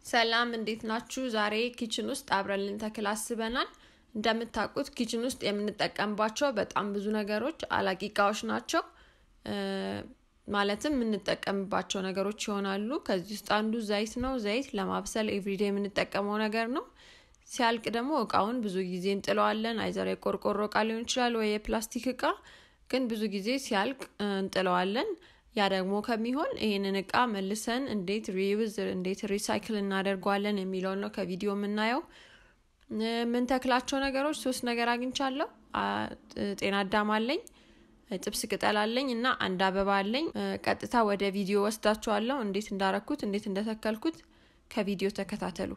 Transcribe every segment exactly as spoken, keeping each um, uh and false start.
ሰላም እንዴት ናችሁ? ዛሬ ኪችን ውስጥ አብረን ልንተክል አስበናል። እንደምታውቁት ኪችን ውስጥ የምንጠቀምባቸው በጣም ብዙ ነገሮች አላቂ እቃዎች ናቸው። ማለትም የምንጠቀምባቸው ነገሮች ይሆናሉ። ከዚህ ውስጥ አንዱ ዘይት ነው። ዘይት ለማብሰል ኤቭሪዴይ የምንጠቀመው ነገር ነው። ሲያልቅ ደግሞ እቃውን ብዙ ጊዜ እንጥለዋለን። አይዘር የቆርቆሮ እቃ ሊሆን ይችላል ወይ የፕላስቲክ እቃ፣ ግን ብዙ ጊዜ ሲያልቅ እንጥለዋለን። ያ ደግሞ ከሚሆን ይሄንን እቃ መልሰን እንዴት ሪዩዝ እንዴት ሪሳይክል እናደርጋለን የሚለው ነው ከቪዲዮ የምናየው። ምን ተክላቸው ነገሮች ሶስት ነገር አግኝቻለሁ። ጤና አዳም አለኝ፣ ጥብስ ቅጠል አለኝ እና አንድ አበባ አለኝ። ቀጥታ ወደ ቪዲዮ ወስዳችኋለሁ። እንዴት እንዳረኩት እንዴት እንደተከልኩት ከቪዲዮ ተከታተሉ።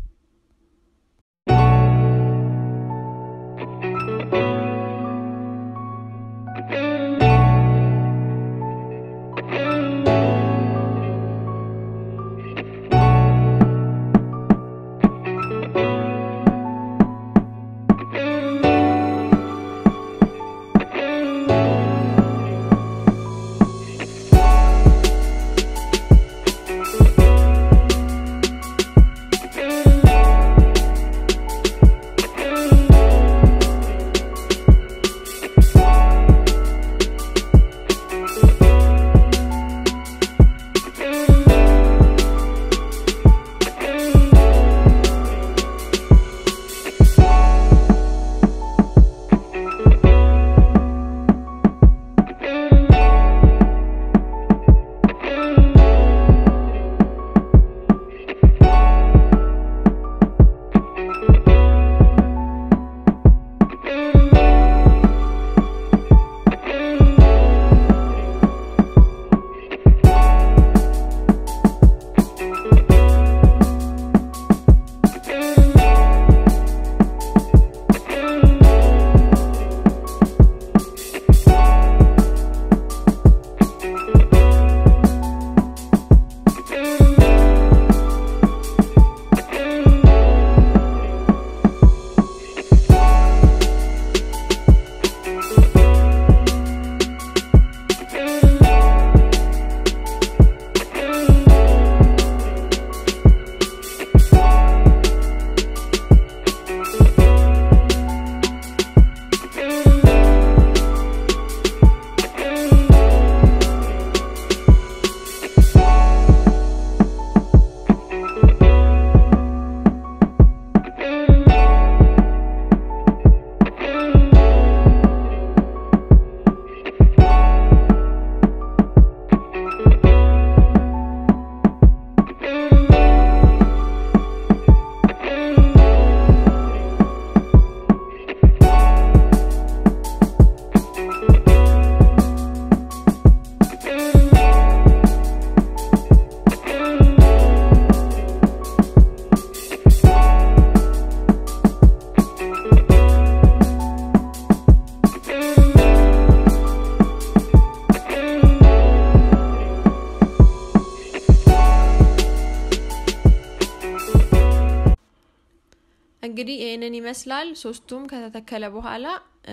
እንግዲህ ይሄንን ይመስላል። ሶስቱም ከተተከለ በኋላ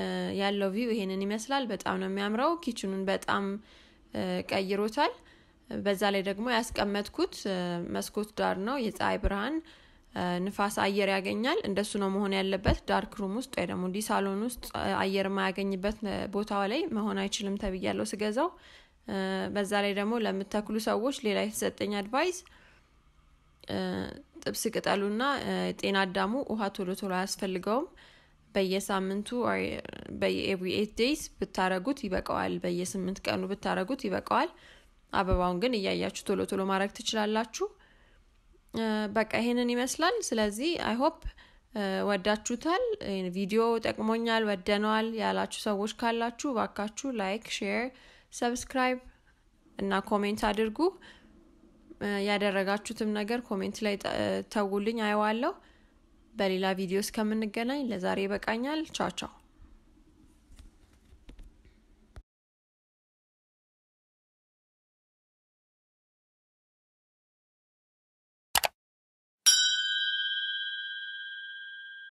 ያለው ቪው ይሄንን ይመስላል። በጣም ነው የሚያምረው። ኪችኑን በጣም ቀይሮታል። በዛ ላይ ደግሞ ያስቀመጥኩት መስኮት ዳር ነው። የፀሐይ ብርሃን ንፋስ አየር ያገኛል። እንደሱ ነው መሆን ያለበት። ዳርክ ሩም ውስጥ ወይ ደግሞ ዲ ሳሎን ውስጥ አየር ማያገኝበት ቦታው ላይ መሆን አይችልም ተብያለሁ ስገዛው። በዛ ላይ ደግሞ ለምትተክሉ ሰዎች ሌላ የተሰጠኝ አድቫይስ ጥብስ ቅጠሉና ጤና አዳሙ ውሃ ቶሎ ቶሎ ያስፈልገውም። በየሳምንቱ በየኤቭሪ ኤይት ዴይስ ብታረጉት ይበቃዋል። በየስምንት ቀኑ ብታረጉት ይበቃዋል። አበባውን ግን እያያችሁ ቶሎ ቶሎ ማድረግ ትችላላችሁ። በቃ ይሄንን ይመስላል። ስለዚህ አይ ሆፕ ወዳችሁታል። ቪዲዮ ጠቅሞኛል ወደነዋል ያላችሁ ሰዎች ካላችሁ ባካችሁ ላይክ፣ ሼር፣ ሰብስክራይብ እና ኮሜንት አድርጉ። ያደረጋችሁትም ነገር ኮሜንት ላይ ተውልኝ አየዋለሁ። በሌላ ቪዲዮ እስከምንገናኝ ለዛሬ በቃኛል። ቻው ቻው።